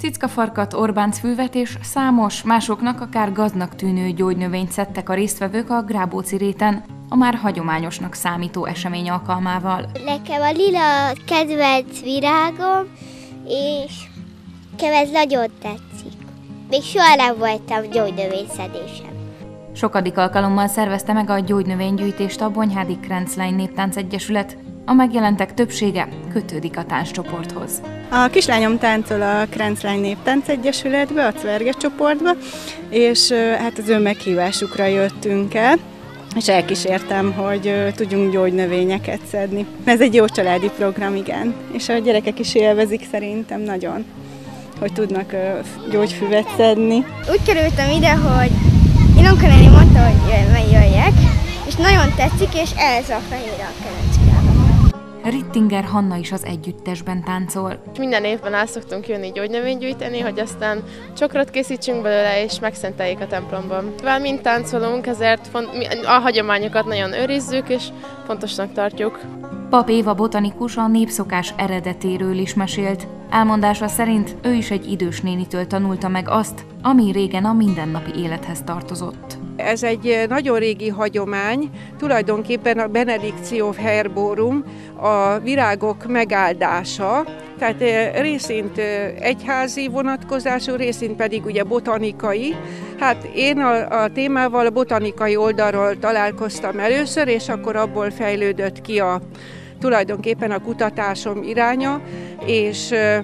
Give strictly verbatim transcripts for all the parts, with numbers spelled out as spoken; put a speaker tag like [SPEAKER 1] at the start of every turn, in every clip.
[SPEAKER 1] Cickafarkat, Orbáncfülvet és számos, másoknak akár gazdnak tűnő gyógynövényt szedtek a résztvevők a Grábóci réten, a már hagyományosnak számító esemény alkalmával.
[SPEAKER 2] Nekem a lila kedvenc virágom, és nekem ez nagyon tetszik. Még soha nem voltam gyógynövényszedésen.
[SPEAKER 1] Sokadik alkalommal szervezte meg a gyógynövénygyűjtést a Bonyhádi Krenclein Néptánc Egyesület. A megjelentek többsége kötődik a tánccsoporthoz.
[SPEAKER 3] A kislányom táncol a Krenclein Néptánc Egyesületbe, a Cverge csoportba, és hát az ő meghívásukra jöttünk el, és elkísértem, hogy tudjunk gyógynövényeket szedni. Ez egy jó családi program, igen, és a gyerekek is élvezik szerintem nagyon, hogy tudnak gyógyfüvet szedni.
[SPEAKER 2] Úgy kerültem ide, hogy én onkonéni mondta, hogy jöjjek, és nagyon tetszik, és ez a fehér a kerencskában.
[SPEAKER 1] Rittinger Hanna is az együttesben táncol.
[SPEAKER 4] Minden évben el szoktunk jönni gyógynövénygyűjteni, hogy aztán csokrot készítsünk belőle, és megszenteljék a templomban. Mivel mind táncolunk, ezért a hagyományokat nagyon őrizzük, és fontosnak tartjuk.
[SPEAKER 1] Pap Éva botanikus a népszokás eredetéről is mesélt. Elmondása szerint ő is egy idős nénitől tanulta meg azt, ami régen a mindennapi élethez tartozott.
[SPEAKER 5] Ez egy nagyon régi hagyomány, tulajdonképpen a Benedictio Herborum, a virágok megáldása, tehát részint egyházi vonatkozású, részint pedig ugye botanikai. Hát én a, a témával a botanikai oldalról találkoztam először, és akkor abból fejlődött ki a, tulajdonképpen a kutatásom iránya, és ö,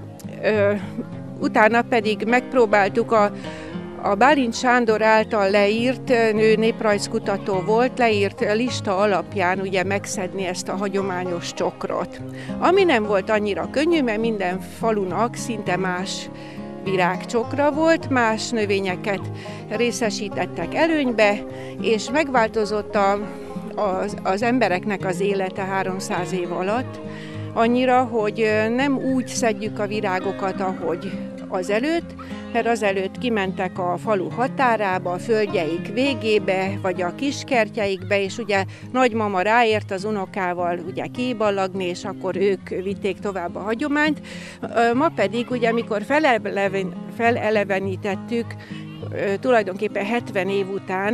[SPEAKER 5] ö, utána pedig megpróbáltuk a A Bálint Sándor által leírt, ő néprajzkutató volt, leírt lista alapján ugye megszedni ezt a hagyományos csokrot. Ami nem volt annyira könnyű, mert minden falunak szinte más virágcsokra volt, más növényeket részesítettek előnybe, és megváltozott a, az, az embereknek az élete háromszáz év alatt, annyira, hogy nem úgy szedjük a virágokat, ahogy azelőtt, mert azelőtt kimentek a falu határába, a földjeik végébe, vagy a kiskertjeikbe, és ugye nagymama ráért az unokával ugye kiballagni, és akkor ők vitték tovább a hagyományt. Ma pedig, ugye, amikor feleleven, felelevenítettük, tulajdonképpen hetven év után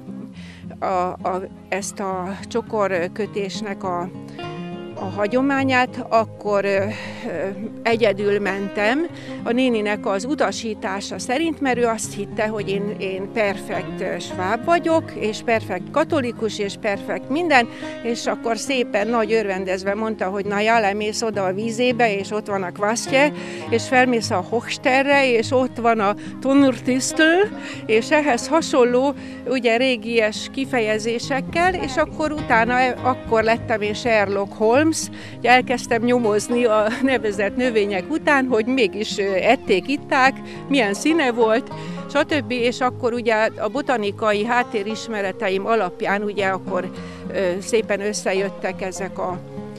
[SPEAKER 5] a, a, ezt a csokorkötésnek a a hagyományát, akkor ö, ö, egyedül mentem a néninek az utasítása szerint, mert ő azt hitte, hogy én, én perfekt sváb vagyok, és perfekt katolikus, és perfekt minden, és akkor szépen nagy örvendezve mondta, hogy na já, lemész oda a vízébe, és ott van a kvasztje, és felmész a Hochsterre, és ott van a Tonurtisztől, és ehhez hasonló, ugye régies kifejezésekkel, és akkor utána, akkor lettem én Sherlock Holmes, elkezdtem nyomozni a nevezett növények után, hogy mégis ették, itták, milyen színe volt, stb. És akkor ugye a botanikai háttérismereteim alapján ugye akkor szépen összejöttek ezek a,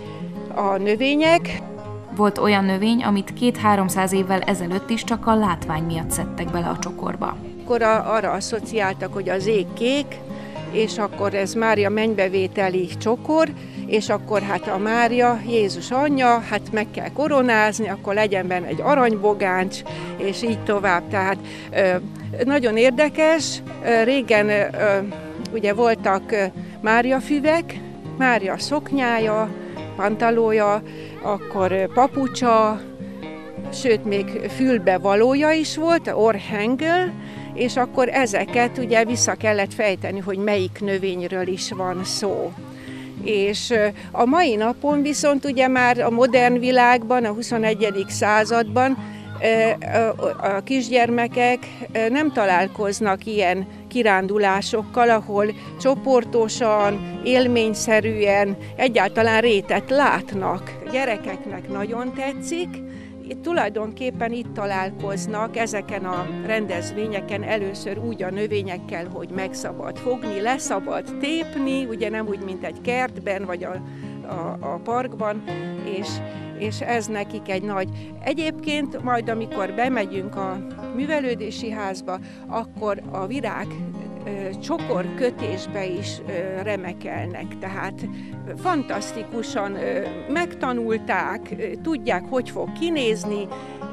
[SPEAKER 5] a növények.
[SPEAKER 1] Volt olyan növény, amit két-háromszáz évvel ezelőtt is csak a látvány miatt szedtek bele a csokorba.
[SPEAKER 5] Akkor arra asszociáltak, hogy az ég kék, és akkor ez Mária mennybevételi csokor, és akkor hát a Mária, Jézus anyja, hát meg kell koronázni, akkor legyen benne egy aranybogáncs, és így tovább. Tehát nagyon érdekes, régen ugye voltak Mária füvek, Mária szoknyája, pantalója, akkor papucsa, sőt még fülbevalója is volt, orrhengel, és akkor ezeket ugye vissza kellett fejteni, hogy melyik növényről is van szó. És a mai napon viszont ugye már a modern világban, a huszonegyedik században a kisgyermekek nem találkoznak ilyen kirándulásokkal, ahol csoportosan, élményszerűen, egyáltalán rétet látnak. A gyerekeknek nagyon tetszik. Itt tulajdonképpen itt találkoznak ezeken a rendezvényeken először úgy a növényekkel, hogy meg szabad fogni, le szabad tépni, ugye nem úgy, mint egy kertben vagy a, a, a parkban, és, és ez nekik egy nagy. Egyébként majd, amikor bemegyünk a művelődési házba, akkor a virág csokorkötésbe is remekelnek, tehát fantasztikusan megtanulták, tudják, hogy fog kinézni,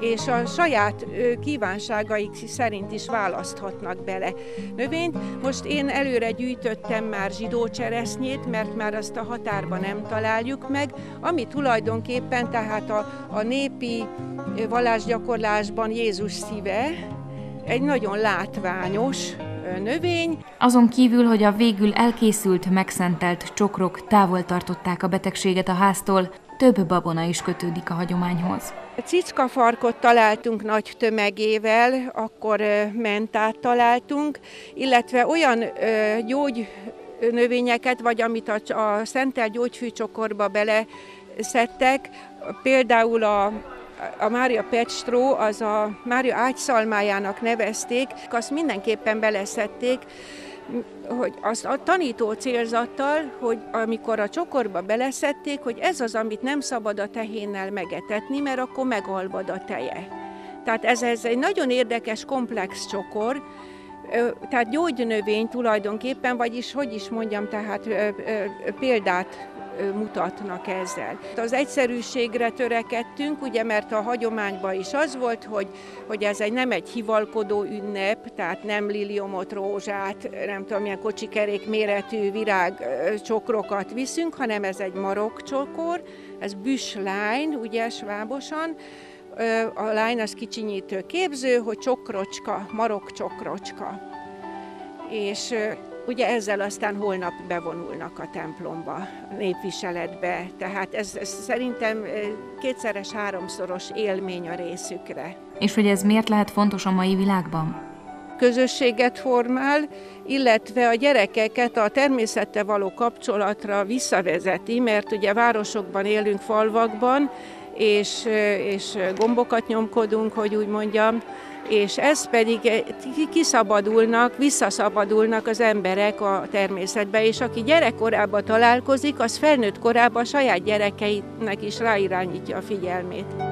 [SPEAKER 5] és a saját kívánságaik szerint is választhatnak bele növényt. Most én előre gyűjtöttem már zsidócseresznyét, mert már azt a határban nem találjuk meg, ami tulajdonképpen tehát a, a népi vallásgyakorlásban Jézus szíve, egy nagyon látványos növény.
[SPEAKER 1] Azon kívül, hogy a végül elkészült, megszentelt csokrok távol tartották a betegséget a háztól, több babona is kötődik a hagyományhoz.
[SPEAKER 5] Cickafarkot találtunk nagy tömegével, akkor mentát találtunk, illetve olyan gyógynövényeket, vagy amit a, a szentelt gyógyfűcsokorba beleszedtek, például a A Mária Petstró, az a Mária ágyszalmájának nevezték, azt mindenképpen beleszedték, hogy azt a tanító célzattal, hogy amikor a csokorba beleszedték, hogy ez az, amit nem szabad a tehénnel megetetni, mert akkor megalvad a teje. Tehát ez, ez egy nagyon érdekes, komplex csokor, tehát gyógynövény tulajdonképpen, vagyis hogy is mondjam, tehát példát mutatnak ezzel. Az egyszerűségre törekedtünk, ugye, mert a hagyományban is az volt, hogy, hogy ez egy, nem egy hivalkodó ünnep, tehát nem liliomot, rózsát, nem tudom, milyen kocsikerék méretű virágcsokrokat viszünk, hanem ez egy marokcsokor, ez büschlein, ugye svábosan, a line az kicsinyítő képző, hogy csokrocska, marokcsokrocska. És ugye ezzel aztán holnap bevonulnak a templomba, népviseletbe, tehát ez, ez szerintem kétszeres, háromszoros élmény a részükre.
[SPEAKER 1] És hogy ez miért lehet fontos a mai világban?
[SPEAKER 5] Közösséget formál, illetve a gyerekeket a természettel való kapcsolatra visszavezeti, mert ugye városokban élünk, falvakban, és, és gombokat nyomkodunk, hogy úgy mondjam, és ez pedig kiszabadulnak, visszaszabadulnak az emberek a természetbe, és aki gyerekkorában találkozik, az felnőtt korában a saját gyerekeinek is ráirányítja a figyelmét.